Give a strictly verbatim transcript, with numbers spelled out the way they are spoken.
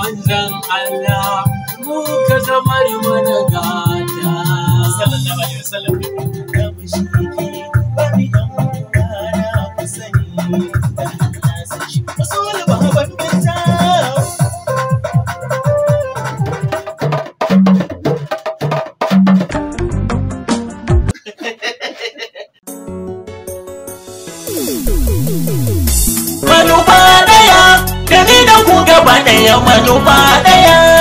manzan Allah mu ka zamar mana gata sallallahu alaihi wasallam da mu shi ke bani dan uwana ku sani da Allah sai shi rasul baban binta manufa daya da ni da ku gaba daya manufa daya